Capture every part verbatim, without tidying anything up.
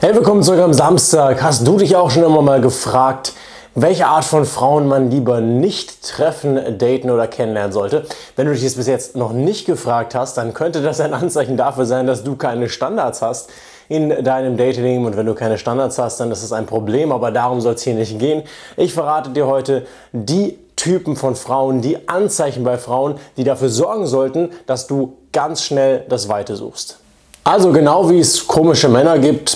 Hey, willkommen zurück am Samstag. Hast du dich auch schon immer mal gefragt, welche Art von Frauen man lieber nicht treffen, daten oder kennenlernen sollte? Wenn du dich das bis jetzt noch nicht gefragt hast, dann könnte das ein Anzeichen dafür sein, dass du keine Standards hast in deinem Dating. Und wenn du keine Standards hast, dann ist es ein Problem, aber darum soll es hier nicht gehen. Ich verrate dir heute die Typen von Frauen, die Anzeichen bei Frauen, die dafür sorgen sollten, dass du ganz schnell das Weite suchst. Also genau wie es komische Männer gibt,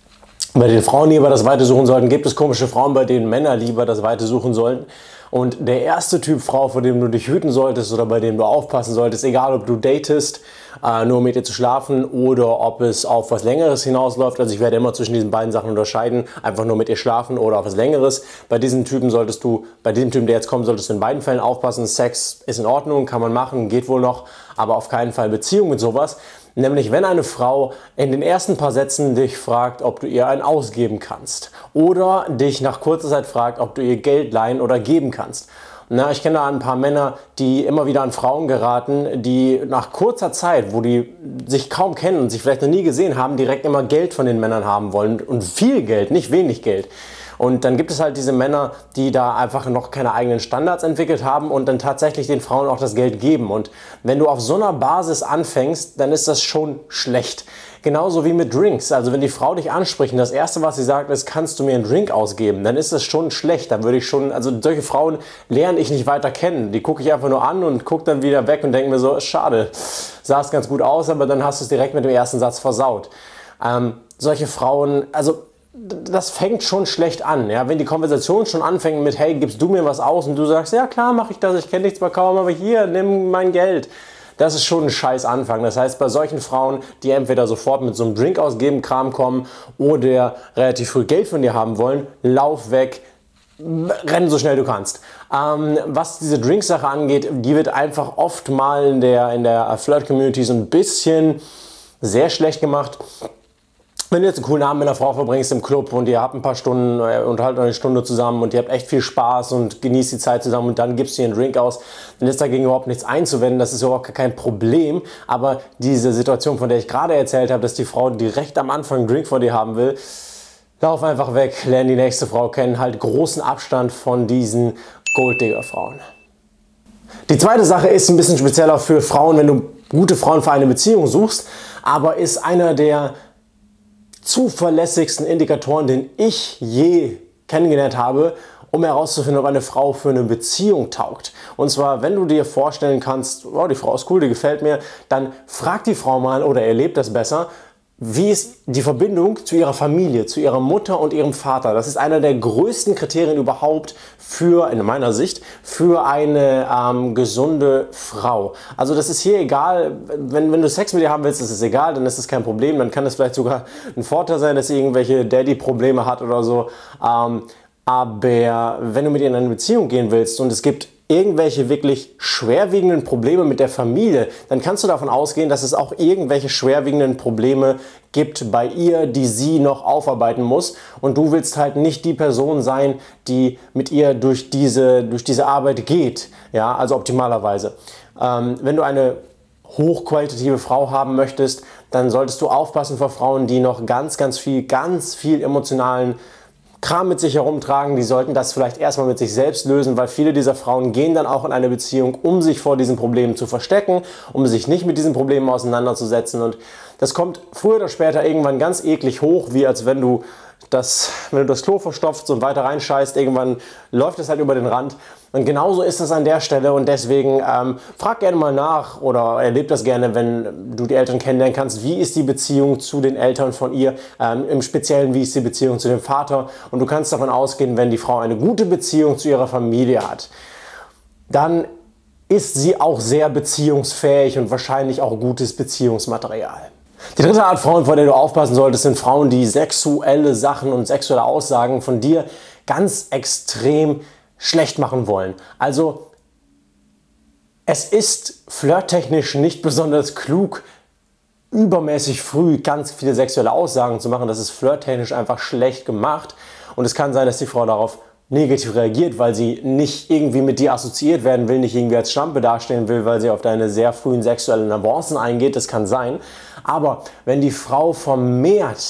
bei denen Frauen lieber das Weite suchen sollten, gibt es komische Frauen, bei denen Männer lieber das Weite suchen sollten. Und der erste Typ Frau, vor dem du dich hüten solltest oder bei dem du aufpassen solltest, egal ob du datest, äh, nur mit ihr zu schlafen oder ob es auf was Längeres hinausläuft, also ich werde immer zwischen diesen beiden Sachen unterscheiden, einfach nur mit ihr schlafen oder auf was Längeres. Bei diesen Typen solltest du, bei diesem Typen, der jetzt kommt, solltest du in beiden Fällen aufpassen. Sex ist in Ordnung, kann man machen, geht wohl noch, aber auf keinen Fall Beziehung mit sowas. Nämlich wenn eine Frau in den ersten paar Sätzen dich fragt, ob du ihr ein ausgeben kannst oder dich nach kurzer Zeit fragt, ob du ihr Geld leihen oder geben kannst. Na, ich kenne da ein paar Männer, die immer wieder an Frauen geraten, die nach kurzer Zeit, wo die sich kaum kennen und sich vielleicht noch nie gesehen haben, direkt immer Geld von den Männern haben wollen und viel Geld, nicht wenig Geld. Und dann gibt es halt diese Männer, die da einfach noch keine eigenen Standards entwickelt haben und dann tatsächlich den Frauen auch das Geld geben. Und wenn du auf so einer Basis anfängst, dann ist das schon schlecht. Genauso wie mit Drinks. Also wenn die Frau dich anspricht und das Erste, was sie sagt, ist, kannst du mir einen Drink ausgeben, dann ist das schon schlecht. Dann würde ich schon, also solche Frauen lerne ich nicht weiter kennen. Die gucke ich einfach nur an und gucke dann wieder weg und denke mir so, schade, sah es ganz gut aus, aber dann hast du es direkt mit dem ersten Satz versaut. Ähm, solche Frauen, also das fängt schon schlecht an, ja? Wenn die Konversation schon anfängt mit, hey, gibst du mir was aus? Und du sagst, ja klar, mache ich das, ich kenne nichts mehr kaum, aber hier, nimm mein Geld. Das ist schon ein scheiß Anfang. Das heißt, bei solchen Frauen, die entweder sofort mit so einem Drink ausgeben Kram kommen oder relativ früh Geld von dir haben wollen, lauf weg, renn so schnell du kannst. Ähm, was diese Drinks-Sache angeht, die wird einfach oft mal in der, in der Flirt-Community so ein bisschen sehr schlecht gemacht. Wenn du jetzt einen coolen Abend mit einer Frau verbringst im Club und ihr habt ein paar Stunden, äh, unterhaltet euch eine Stunde zusammen und ihr habt echt viel Spaß und genießt die Zeit zusammen und dann gibst du ihr einen Drink aus, dann ist dagegen überhaupt nichts einzuwenden, das ist überhaupt kein Problem. Aber diese Situation, von der ich gerade erzählt habe, dass die Frau direkt am Anfang einen Drink von dir haben will, lauf einfach weg, lern die nächste Frau kennen, halt großen Abstand von diesen Golddigger-Frauen. Die zweite Sache ist ein bisschen spezieller für Frauen, wenn du gute Frauen für eine Beziehung suchst, aber ist einer der zuverlässigsten Indikatoren, den ich je kennengelernt habe, um herauszufinden, ob eine Frau für eine Beziehung taugt. Und zwar, wenn du dir vorstellen kannst, oh, die Frau ist cool, die gefällt mir, dann frag die Frau mal oder erlebt das besser, wie ist die Verbindung zu ihrer Familie, zu ihrer Mutter und ihrem Vater. Das ist einer der größten Kriterien überhaupt für, in meiner Sicht, für eine ähm, gesunde Frau. Also das ist hier egal, wenn, wenn du Sex mit ihr haben willst, ist es egal, dann ist es kein Problem. Dann kann es vielleicht sogar ein Vorteil sein, dass sie irgendwelche Daddy-Probleme hat oder so. Ähm, aber wenn du mit ihr in eine Beziehung gehen willst und es gibt irgendwelche wirklich schwerwiegenden Probleme mit der Familie, dann kannst du davon ausgehen, dass es auch irgendwelche schwerwiegenden Probleme gibt bei ihr, die sie noch aufarbeiten muss. Und du willst halt nicht die Person sein, die mit ihr durch diese, durch diese Arbeit geht. Ja, also optimalerweise. Ähm, wenn du eine hochqualitative Frau haben möchtest, dann solltest du aufpassen vor Frauen, die noch ganz, ganz viel, ganz viel emotionalen Kram mit sich herumtragen. Die sollten das vielleicht erstmal mit sich selbst lösen, weil viele dieser Frauen gehen dann auch in eine Beziehung, um sich vor diesen Problemen zu verstecken, um sich nicht mit diesen Problemen auseinanderzusetzen. Und das kommt früher oder später irgendwann ganz eklig hoch, wie als wenn du das, wenn du das Klo verstopfst und weiter reinscheißt, irgendwann läuft es halt über den Rand. Und genauso ist es an der Stelle und deswegen ähm, frag gerne mal nach oder erleb das gerne, wenn du die Eltern kennenlernen kannst. Wie ist die Beziehung zu den Eltern von ihr? Ähm, im Speziellen, wie ist die Beziehung zu dem Vater? Und du kannst davon ausgehen, wenn die Frau eine gute Beziehung zu ihrer Familie hat, dann ist sie auch sehr beziehungsfähig und wahrscheinlich auch gutes Beziehungsmaterial. Die dritte Art Frauen, vor der du aufpassen solltest, sind Frauen, die sexuelle Sachen und sexuelle Aussagen von dir ganz extrem schlecht machen wollen. Also es ist flirttechnisch nicht besonders klug, übermäßig früh ganz viele sexuelle Aussagen zu machen. Das ist flirttechnisch einfach schlecht gemacht und es kann sein, dass die Frau darauf negativ reagiert, weil sie nicht irgendwie mit dir assoziiert werden will, nicht irgendwie als Schlampe dastehen will, weil sie auf deine sehr frühen sexuellen Avancen eingeht. Das kann sein. Aber wenn die Frau vermehrt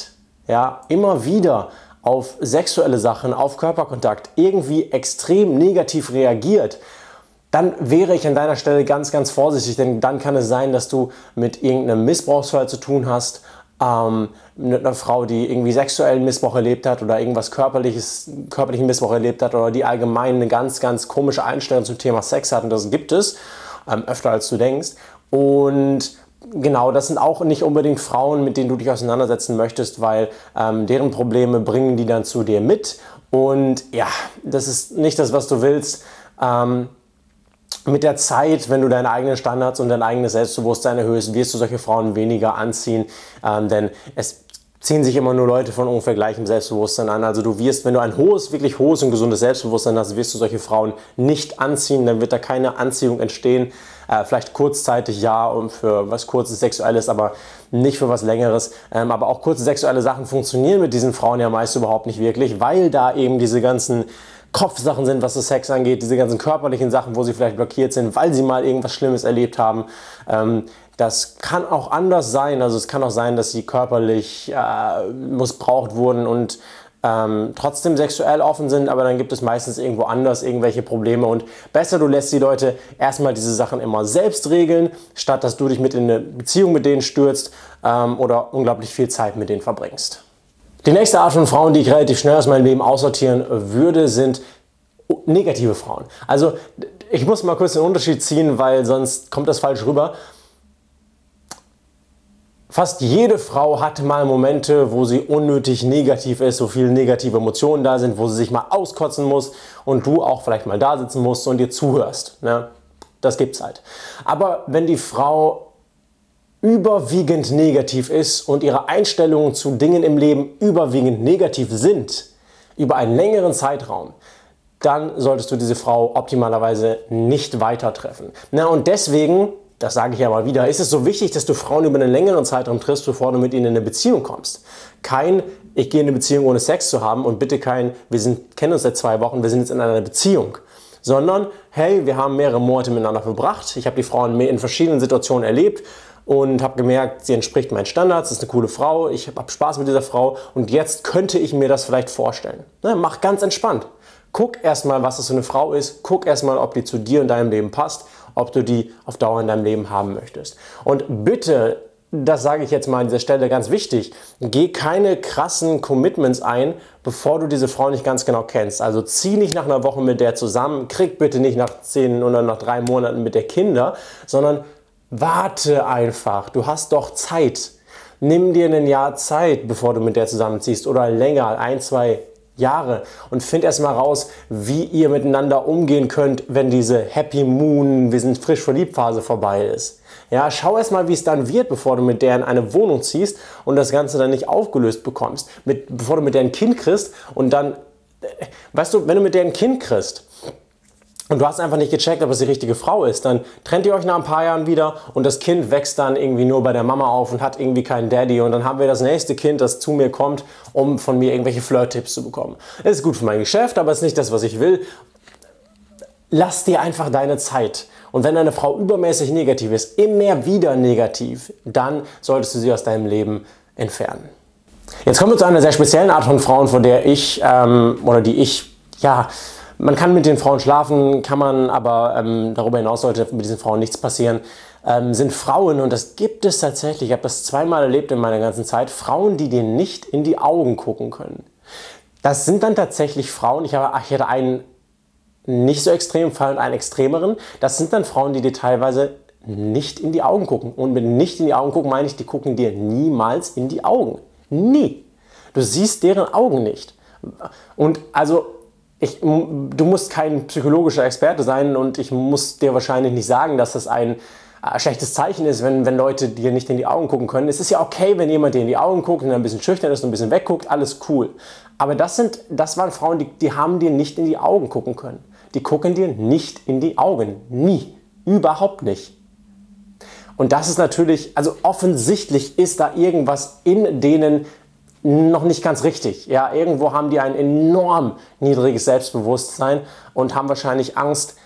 ja, immer wieder auf sexuelle Sachen, auf Körperkontakt irgendwie extrem negativ reagiert, dann wäre ich an deiner Stelle ganz, ganz vorsichtig, denn dann kann es sein, dass du mit irgendeinem Missbrauchsfall zu tun hast, ähm, mit einer Frau, die irgendwie sexuellen Missbrauch erlebt hat oder irgendwas körperliches, körperlichen Missbrauch erlebt hat oder die allgemein eine ganz, ganz komische Einstellung zum Thema Sex hat, und das gibt es, ähm, öfter als du denkst. Und genau, das sind auch nicht unbedingt Frauen, mit denen du dich auseinandersetzen möchtest, weil ähm, deren Probleme bringen die dann zu dir mit, und ja, das ist nicht das, was du willst. Ähm, Mit der Zeit, wenn du deine eigenen Standards und dein eigenes Selbstbewusstsein erhöhst, wirst du solche Frauen weniger anziehen, ähm, denn es ziehen sich immer nur Leute von ungefähr gleichem Selbstbewusstsein an. Also du wirst, wenn du ein hohes, wirklich hohes und gesundes Selbstbewusstsein hast, wirst du solche Frauen nicht anziehen, dann wird da keine Anziehung entstehen. Äh, vielleicht kurzzeitig ja, und für was kurzes Sexuelles, aber nicht für was Längeres. Ähm, aber auch kurze sexuelle Sachen funktionieren mit diesen Frauen ja meist überhaupt nicht wirklich, weil da eben diese ganzen Kopfsachen sind, was das Sex angeht, diese ganzen körperlichen Sachen, wo sie vielleicht blockiert sind, weil sie mal irgendwas Schlimmes erlebt haben. Ähm, das kann auch anders sein, also es kann auch sein, dass sie körperlich äh, missbraucht wurden und ähm, trotzdem sexuell offen sind, aber dann gibt es meistens irgendwo anders irgendwelche Probleme, und besser du lässt die Leute erstmal diese Sachen immer selbst regeln, statt dass du dich mit in eine Beziehung mit denen stürzt ähm, oder unglaublich viel Zeit mit denen verbringst. Die nächste Art von Frauen, die ich relativ schnell aus meinem Leben aussortieren würde, sind negative Frauen. Also ich muss mal kurz den Unterschied ziehen, weil sonst kommt das falsch rüber. Fast jede Frau hat mal Momente, wo sie unnötig negativ ist, wo viele negative Emotionen da sind, wo sie sich mal auskotzen muss und du auch vielleicht mal da sitzen musst und dir zuhörst. Ne? Das gibt's halt. Aber wenn die Frau überwiegend negativ ist und ihre Einstellungen zu Dingen im Leben überwiegend negativ sind, über einen längeren Zeitraum, dann solltest du diese Frau optimalerweise nicht weiter treffen. Na, und deswegen, das sage ich ja mal wieder, ist es so wichtig, dass du Frauen über einen längeren Zeitraum triffst, bevor du mit ihnen in eine Beziehung kommst. Kein, ich gehe in eine Beziehung ohne Sex zu haben, und bitte kein, wir sind, kennen uns seit zwei Wochen, wir sind jetzt in einer Beziehung. Sondern, hey, wir haben mehrere Monate miteinander verbracht, ich habe die Frauen in verschiedenen Situationen erlebt und habe gemerkt, sie entspricht meinen Standards, ist eine coole Frau, ich habe Spaß mit dieser Frau, und jetzt könnte ich mir das vielleicht vorstellen. Ne, mach ganz entspannt. Guck erstmal, was das für eine Frau ist, guck erstmal, ob die zu dir und deinem Leben passt, ob du die auf Dauer in deinem Leben haben möchtest. Und bitte, das sage ich jetzt mal an dieser Stelle ganz wichtig, geh keine krassen Commitments ein, bevor du diese Frau nicht ganz genau kennst. Also zieh nicht nach einer Woche mit der zusammen, krieg bitte nicht nach zehn oder nach drei Monaten mit der Kinder, sondern warte einfach, du hast doch Zeit. Nimm dir ein Jahr Zeit, bevor du mit der zusammenziehst, oder länger, ein, zwei Jahre, und find erst mal raus, wie ihr miteinander umgehen könnt, wenn diese Happy Moon, wir sind frisch verliebt Phase vorbei ist. Ja, schau erst mal, wie es dann wird, bevor du mit der in eine Wohnung ziehst und das Ganze dann nicht aufgelöst bekommst. Mit, bevor du mit der ein Kind kriegst und dann, weißt du, wenn du mit der ein Kind kriegst, und du hast einfach nicht gecheckt, ob es die richtige Frau ist, dann trennt ihr euch nach ein paar Jahren wieder und das Kind wächst dann irgendwie nur bei der Mama auf und hat irgendwie keinen Daddy, und dann haben wir das nächste Kind, das zu mir kommt, um von mir irgendwelche Flirt-Tipps zu bekommen. Das ist gut für mein Geschäft, aber ist nicht das, was ich will. Lass dir einfach deine Zeit. Und wenn deine Frau übermäßig negativ ist, immer wieder negativ, dann solltest du sie aus deinem Leben entfernen. Jetzt kommen wir zu einer sehr speziellen Art von Frauen, von der ich, ähm, oder die ich, ja, man kann mit den Frauen schlafen, kann man, aber ähm, darüber hinaus sollte mit diesen Frauen nichts passieren, ähm, sind Frauen, und das gibt es tatsächlich, ich habe das zweimal erlebt in meiner ganzen Zeit, Frauen, die dir nicht in die Augen gucken können. Das sind dann tatsächlich Frauen, ich, habe, ich hatte einen nicht so extremen Fall und einen extremeren, das sind dann Frauen, die dir teilweise nicht in die Augen gucken. Und mit nicht in die Augen gucken meine ich, die gucken dir niemals in die Augen. Nie. Du siehst deren Augen nicht. Und also, Ich, du musst kein psychologischer Experte sein, und ich muss dir wahrscheinlich nicht sagen, dass das ein äh, schlechtes Zeichen ist, wenn, wenn Leute dir nicht in die Augen gucken können. Es ist ja okay, wenn jemand dir in die Augen guckt und ein bisschen schüchtern ist und ein bisschen wegguckt, alles cool. Aber das, sind, das waren Frauen, die, die haben dir nicht in die Augen gucken können. Die gucken dir nicht in die Augen. Nie. Überhaupt nicht. Und das ist natürlich, also offensichtlich ist da irgendwas in denen noch nicht ganz richtig. Ja, irgendwo haben die ein enorm niedriges Selbstbewusstsein und haben wahrscheinlich Angst,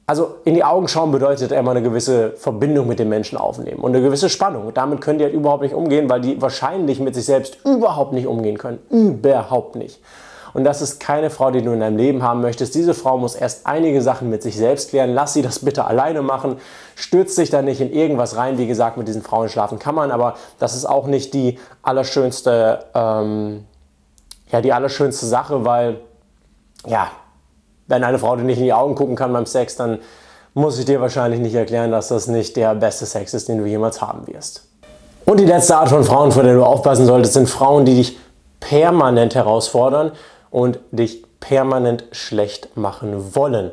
Also in die Augen schauen bedeutet immer eine gewisse Verbindung mit dem Menschen aufnehmen und eine gewisse Spannung. Und damit können die halt überhaupt nicht umgehen, weil die wahrscheinlich mit sich selbst überhaupt nicht umgehen können. Überhaupt nicht. Und das ist keine Frau, die du in deinem Leben haben möchtest. Diese Frau muss erst einige Sachen mit sich selbst klären. Lass sie das bitte alleine machen. Stürzt dich da nicht in irgendwas rein. Wie gesagt, mit diesen Frauen schlafen kann man, aber das ist auch nicht die allerschönste, ähm, ja, die allerschönste Sache, weil, ja, wenn eine Frau dir nicht in die Augen gucken kann beim Sex, dann muss ich dir wahrscheinlich nicht erklären, dass das nicht der beste Sex ist, den du jemals haben wirst. Und die letzte Art von Frauen, vor der du aufpassen solltest, sind Frauen, die dich permanent herausfordern und dich permanent schlecht machen wollen.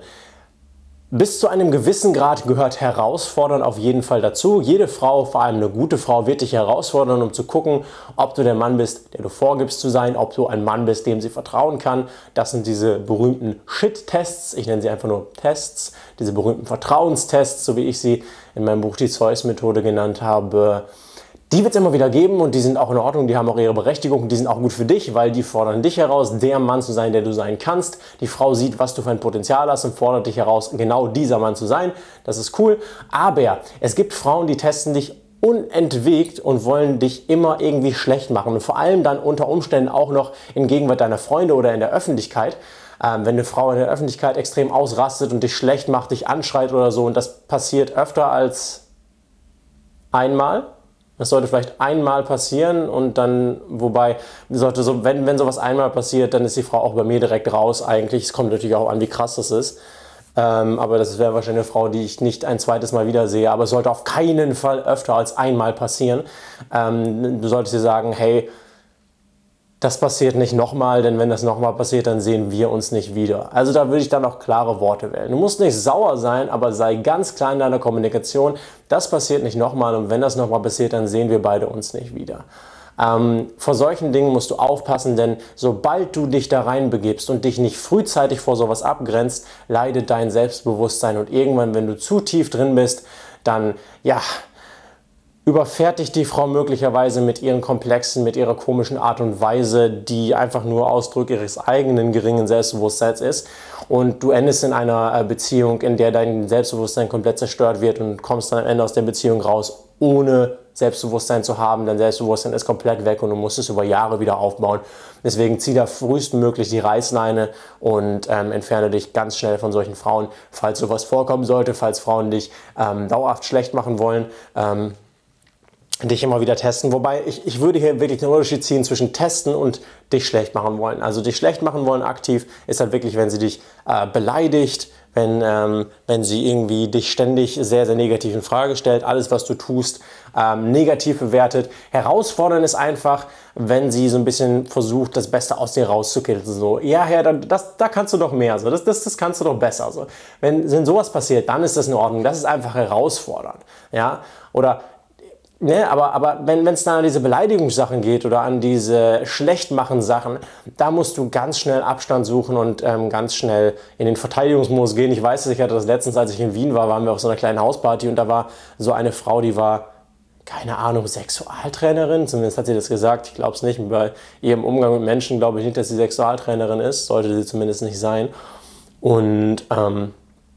Bis zu einem gewissen Grad gehört Herausfordern auf jeden Fall dazu. Jede Frau, vor allem eine gute Frau, wird dich herausfordern, um zu gucken, ob du der Mann bist, der du vorgibst zu sein, ob du ein Mann bist, dem sie vertrauen kann. Das sind diese berühmten Shit-Tests. Ich nenne sie einfach nur Tests. Diese berühmten Vertrauenstests, so wie ich sie in meinem Buch die Zeus-Methode genannt habe. Die wird es immer wieder geben und die sind auch in Ordnung, die haben auch ihre Berechtigung, die sind auch gut für dich, weil die fordern dich heraus, der Mann zu sein, der du sein kannst. Die Frau sieht, was du für ein Potenzial hast und fordert dich heraus, genau dieser Mann zu sein. Das ist cool. Aber es gibt Frauen, die testen dich unentwegt und wollen dich immer irgendwie schlecht machen. Und vor allem dann unter Umständen auch noch in Gegenwart deiner Freunde oder in der Öffentlichkeit. Ähm, wenn eine Frau in der Öffentlichkeit extrem ausrastet und dich schlecht macht, dich anschreit oder so, und das passiert öfter als einmal. Das sollte vielleicht einmal passieren und dann, wobei, sollte so, wenn, wenn sowas einmal passiert, dann ist die Frau auch bei mir direkt raus eigentlich. Es kommt natürlich auch an, wie krass das ist. Ähm, aber das wäre wahrscheinlich eine Frau, die ich nicht ein zweites Mal wiedersehe. Aber es sollte auf keinen Fall öfter als einmal passieren. Ähm, du solltest dir sagen, hey, das passiert nicht nochmal, denn wenn das nochmal passiert, dann sehen wir uns nicht wieder. Also da würde ich dann auch klare Worte wählen. Du musst nicht sauer sein, aber sei ganz klar in deiner Kommunikation. Das passiert nicht nochmal und wenn das nochmal passiert, dann sehen wir beide uns nicht wieder. Ähm, vor solchen Dingen musst du aufpassen, denn sobald du dich da reinbegibst und dich nicht frühzeitig vor sowas abgrenzt, leidet dein Selbstbewusstsein und irgendwann, wenn du zu tief drin bist, dann, ja, überfährt dich die Frau möglicherweise mit ihren Komplexen, mit ihrer komischen Art und Weise, die einfach nur Ausdruck ihres eigenen geringen Selbstbewusstseins ist. Und du endest in einer Beziehung, in der dein Selbstbewusstsein komplett zerstört wird und kommst dann am Ende aus der Beziehung raus, ohne Selbstbewusstsein zu haben. Dein Selbstbewusstsein ist komplett weg und du musst es über Jahre wieder aufbauen. Deswegen zieh da frühestmöglich die Reißleine und ähm, entferne dich ganz schnell von solchen Frauen, falls sowas vorkommen sollte, falls Frauen dich ähm, dauerhaft schlecht machen wollen. Ähm, dich immer wieder testen, wobei ich, ich würde hier wirklich den Unterschied ziehen zwischen testen und dich schlecht machen wollen. Also dich schlecht machen wollen aktiv ist halt wirklich, wenn sie dich äh, beleidigt, wenn, ähm, wenn sie irgendwie dich ständig sehr, sehr negativ in Frage stellt, alles was du tust ähm, negativ bewertet. Herausfordern ist einfach, wenn sie so ein bisschen versucht, das Beste aus dir rauszukitzeln. So, ja, ja, das, da kannst du doch mehr, so, das, das, das kannst du doch besser. So. Wenn, wenn sowas passiert, dann ist das in Ordnung. Das ist einfach herausfordernd. Ja? Oder Ne, aber, aber wenn es dann an diese Beleidigungssachen geht oder an diese Schlechtmachen-Sachen, da musst du ganz schnell Abstand suchen und ähm, ganz schnell in den Verteidigungsmodus gehen. Ich weiß es, ich hatte das letztens, als ich in Wien war, waren wir auf so einer kleinen Hausparty und da war so eine Frau, die war, keine Ahnung, Sexualtrainerin, zumindest hat sie das gesagt, ich glaube es nicht. Bei ihrem Umgang mit Menschen glaube ich nicht, dass sie Sexualtrainerin ist, sollte sie zumindest nicht sein. Und ähm,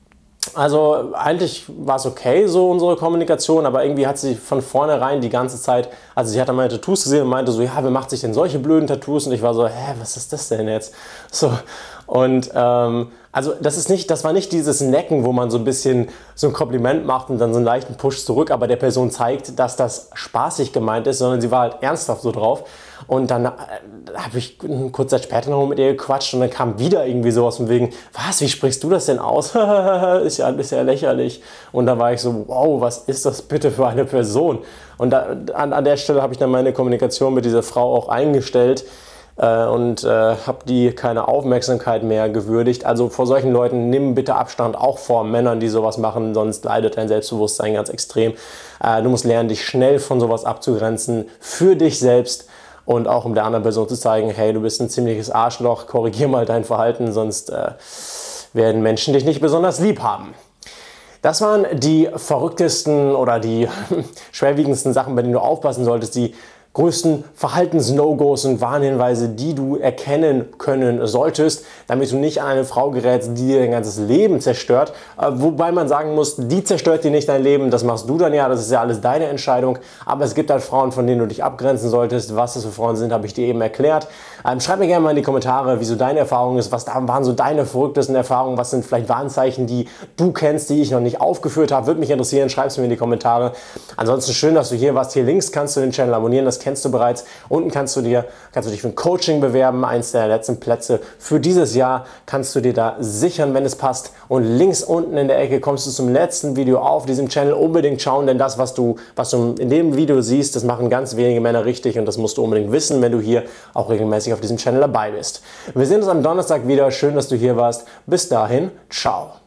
also eigentlich war es okay, so unsere Kommunikation, aber irgendwie hat sie von vornherein die ganze Zeit, also sie hat dann meine Tattoos gesehen und meinte so, ja, wer macht sich denn solche blöden Tattoos? Und ich war so, hä, was ist das denn jetzt? So, und ähm, also das ist nicht, das war nicht dieses Necken, wo man so ein bisschen so ein Kompliment macht und dann so einen leichten Push zurück, aber der Person zeigt, dass das spaßig gemeint ist, sondern sie war halt ernsthaft so drauf. Und dann äh, habe ich kurz Zeit später noch mit ihr gequatscht und dann kam wieder irgendwie sowas von wegen, was, wie sprichst du das denn aus? ist, ja, ist ja lächerlich. Und da war ich so, wow, was ist das bitte für eine Person? Und da, an, an der Stelle habe ich dann meine Kommunikation mit dieser Frau auch eingestellt äh, und äh, habe die keine Aufmerksamkeit mehr gewürdigt. Also vor solchen Leuten nimm bitte Abstand, auch vor Männern, die sowas machen, sonst leidet dein Selbstbewusstsein ganz extrem. Äh, du musst lernen, dich schnell von sowas abzugrenzen, für dich selbst. Und auch um der anderen Person zu zeigen, hey, du bist ein ziemliches Arschloch, korrigier mal dein Verhalten, sonst äh, werden Menschen dich nicht besonders lieb haben. Das waren die verrücktesten oder die schwerwiegendsten Sachen, bei denen du aufpassen solltest. Die größten Verhaltens-No-Gos und Warnhinweise, die du erkennen können solltest, damit du nicht an eine Frau gerätst, die dir dein ganzes Leben zerstört. Wobei man sagen muss, die zerstört dir nicht dein Leben, das machst du dann ja, das ist ja alles deine Entscheidung. Aber es gibt halt Frauen, von denen du dich abgrenzen solltest. Was das für Frauen sind, habe ich dir eben erklärt. Ähm, schreib mir gerne mal in die Kommentare, wieso deine Erfahrung ist, was da waren so deine verrücktesten Erfahrungen, was sind vielleicht Warnzeichen, die du kennst, die ich noch nicht aufgeführt habe. Würde mich interessieren, schreib es mir in die Kommentare. Ansonsten schön, dass du hier warst. Hier links kannst du den Channel abonnieren, das kennst du bereits. Unten kannst du dir, kannst du dich für ein Coaching bewerben, eins der letzten Plätze für dieses Jahr kannst du dir da sichern, wenn es passt. Und links unten in der Ecke kommst du zum letzten Video auf diesem Channel. Unbedingt schauen, denn das, was du, was du in dem Video siehst, das machen ganz wenige Männer richtig und das musst du unbedingt wissen, wenn du hier auch regelmäßig auf diesem Channel dabei bist. Wir sehen uns am Donnerstag wieder. Schön, dass du hier warst. Bis dahin, ciao.